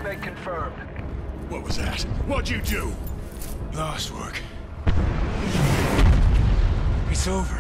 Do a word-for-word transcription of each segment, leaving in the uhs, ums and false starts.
Teammate confirmed. What was that? What'd you do? Lost work. It's over.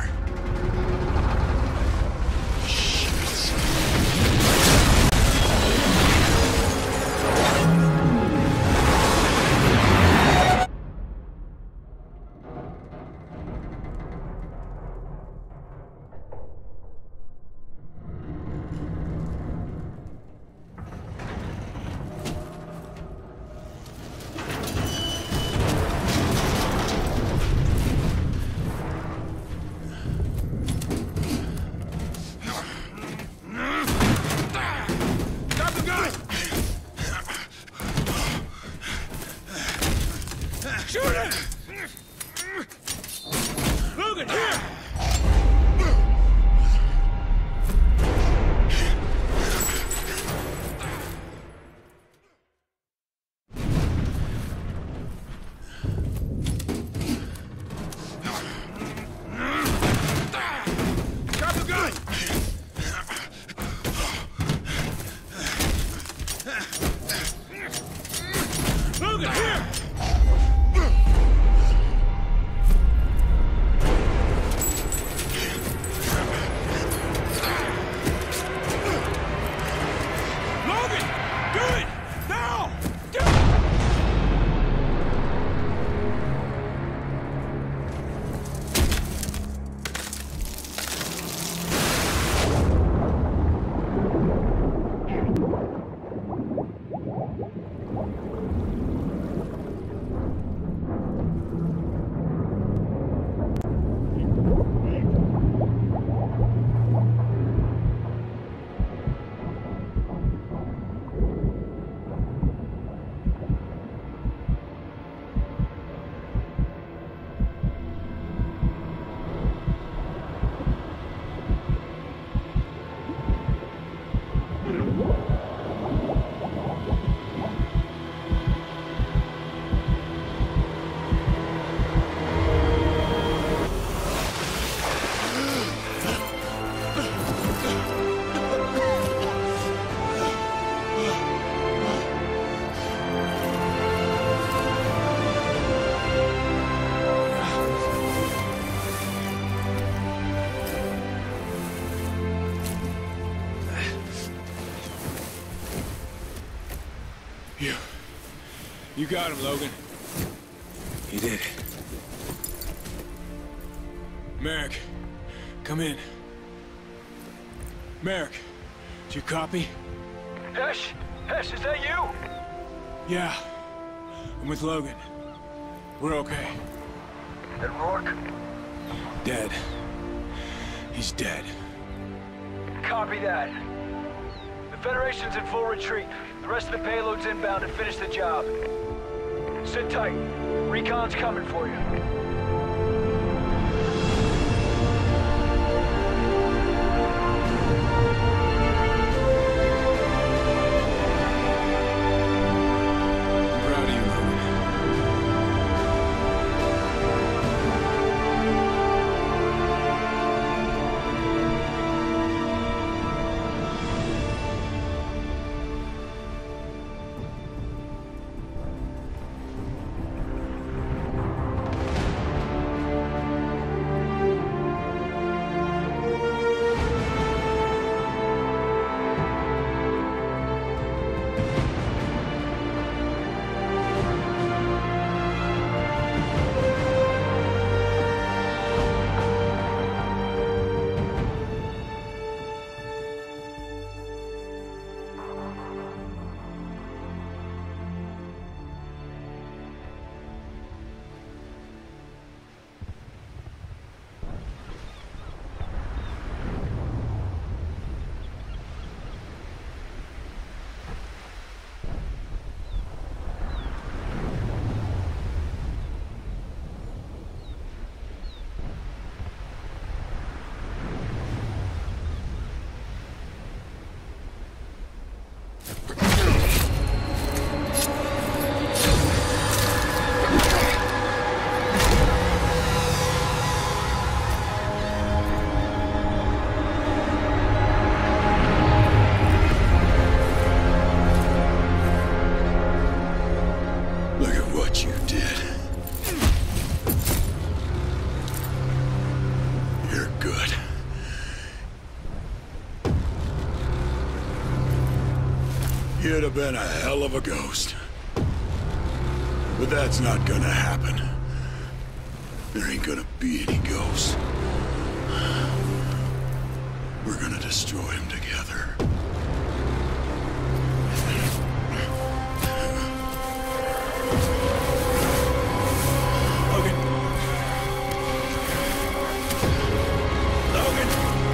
You... You got him, Logan. You did. Merrick, come in. Merrick, did you copy? Hesh! Hesh, is that you? Yeah. I'm with Logan. We're okay. And Rourke? Dead. He's dead. Copy that. The Federation's in full retreat. The rest of the payload's inbound to finish the job. Sit tight. Recon's coming for you. You'd have been a hell of a ghost. But that's not gonna happen. There ain't gonna be any ghosts. We're gonna destroy him together. Logan. Logan.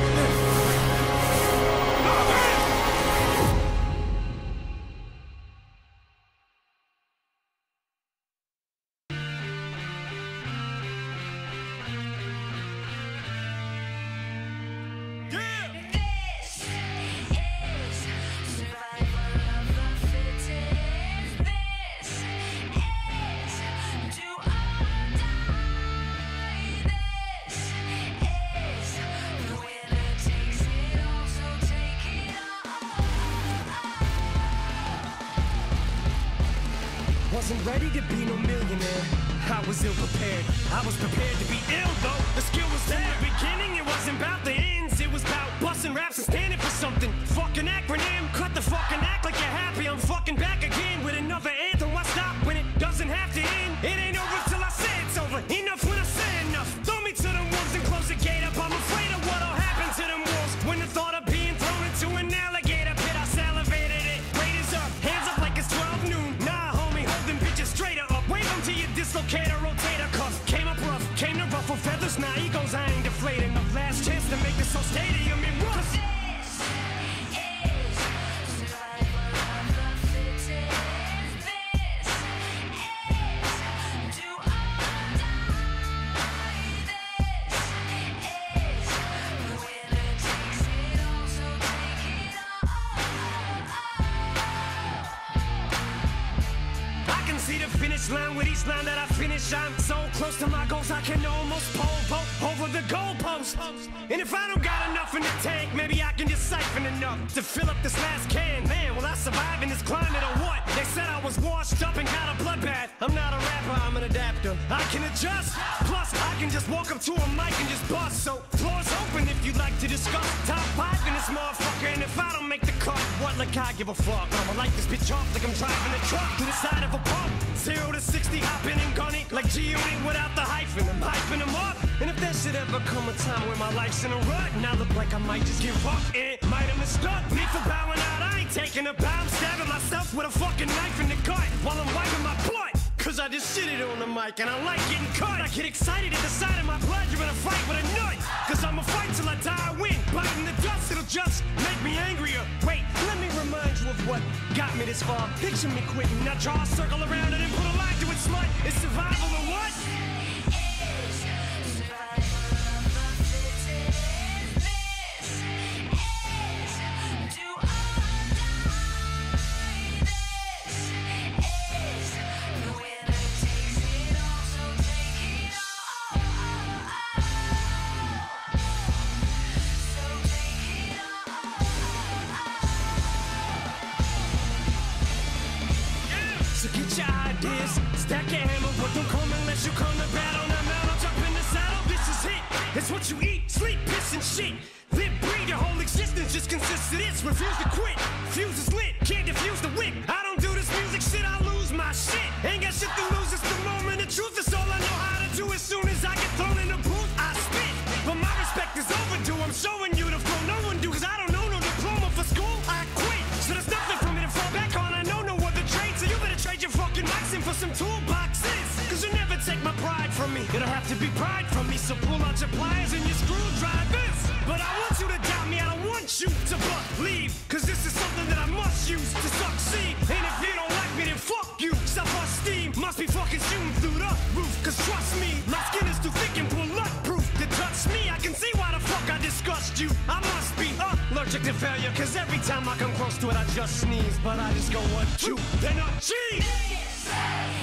Wasn't ready to be no millionaire. I was ill prepared. I was prepared to be ill though. The skill was there. In the beginning, it wasn't about the ends. It was about busting raps and standing for something. Fucking acronym. Cut the fucking act like you're happy. I'm fucking back again with another anthem. Why stop when it doesn't have to end? It ain't over till I say it's over. Enough when I say enough. Throw me to the wolves and close the gate up. I'm afraid of what'll happen to them wolves when the thought of being thrown into an alligator pit. I salivated it. Raiders up. Hands up like it's twelve noon. Nah, homie, holding bitches straighter up. Wave them to your dislocator, rotator cuff. Came up rough, came to ruffle feathers. Now egos, I ain't deflating. The last chance to make this whole stadium in rough. See the finish line with each line that I finish. I'm so close to my goals I can almost pole vault over the goalpost. And if I don't got enough in the tank, maybe I can just siphon enough to fill up this last can. Man, will I survive in this climate or what? They said I was washed up and got a bloodbath. I'm not a rapper, I'm an adapter. I can adjust. Plus, I can just walk up to a mic and just bust. So, floor's open if you'd like to discuss. Top five in this motherfucker. And if I don't make the cut, what like I give a fuck? I'ma light this bitch off like I'm driving a truck to the side of a pump. Zero to sixty, hopping and gunning like G-Unit without the hyphen. I'm hyping them up. And if there should ever come a time where my life's in a rut, and I look like I might just give up, it might have mistook me for bowing out. I ain't taking a bow. I'm stabbing myself with a fucking knife in the gut while I'm wiping my blood. Cause I just shit it on the mic and I like getting cut. I get excited at the sight of my blood. You're in a fight with a nut. Cause I'ma fight till I die, I win. Biting the dust, it'll just make me angrier. Wait, let me remind you of what got me this far. Picture me quitting. Now draw a circle around it and put a line to it, smut. It's survival or what? So get your ideas, stack your hammer, but don't come unless you come to battle. Now mount up, jump in the saddle, this is it. It's what you eat, sleep, piss, and shit. Live, breathe, your whole existence just consists of this. Refuse to quit, fuse is lit, can't defuse the whip. I don't do this music shit, I lose my shit. Ain't got shit to lose, it's the moment of truth. It's all I know how to do. As soon as I get thrown in the booth, I spit. But my respect is overdue, I'm showing you the flow no one do. Cause I don't know no diploma for school, I quit. So there's nothing for me to fall back on, I know no other trade. So you better trade your fucking mics in for some toolboxes. Cause you'll never take my pride from me. It'll have to be pride from me. So pull out your pliers and your screwdrivers. But I want you to doubt me, I don't want you to believe. Cause this is something that I must use to succeed. And if you don't like me, then fuck you. Self-esteem must be fucking shooting through the roof. Cause trust me, my skin is too thick and bulletproof to touch me. I can see why the fuck I disgust you. I must be allergic to failure. Cause every time I come close to it, I just sneeze. But I just go one, two, then a cheese.